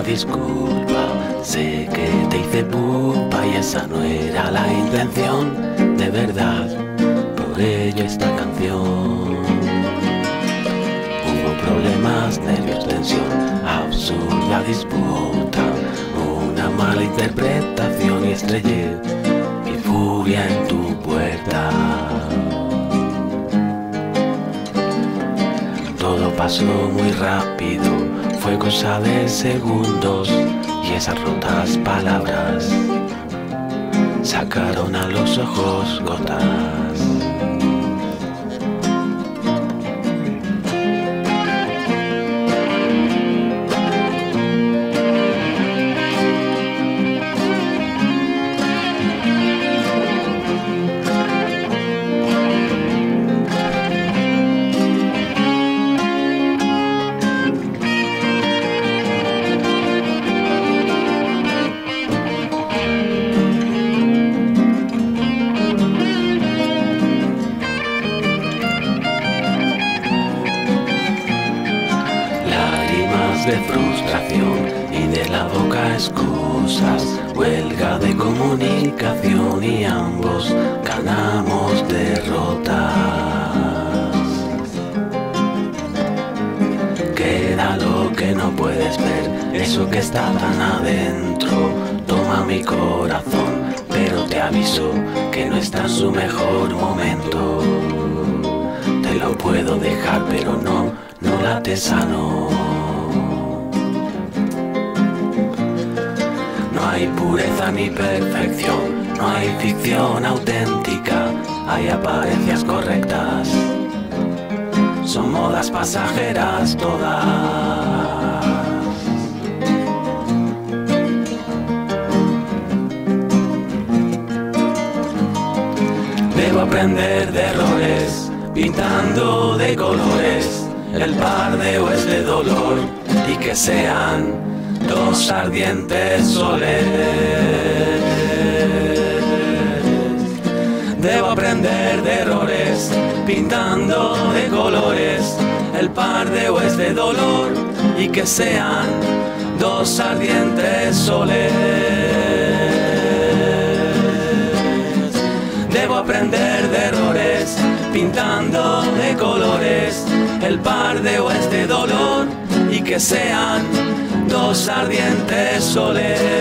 disculpa, sé que te hice pupa y esa no era la intención, de verdad, por ello esta canción. Hubo problemas, nervios, tensión, absurda disputa, una mala interpretación y estrellé mi furia en tu puerta. Todo pasó muy rápido, fue cosa de segundos y esas rotas palabras sacaron a los ojos gotas. De frustración y de la boca excusas, huelga de comunicación y ambos ganamos derrotas. Queda lo que no puedes ver, eso que está tan adentro, toma mi corazón, pero te aviso que no está en su mejor momento. Te lo puedo dejar, pero no late sano. No hay pureza ni perfección, no hay ficción auténtica, hay apariencias correctas, son modas pasajeras todas. Debo aprender de errores, pintando de colores, el pardeo es de dolor y que sean dos ardientes soles. Debo aprender de errores, pintando de colores, el pardeo es de dolor y que sean dos ardientes soles. Debo aprender de errores, pintando de colores, el pardeo es de dolor y que sean dos ardientes soles.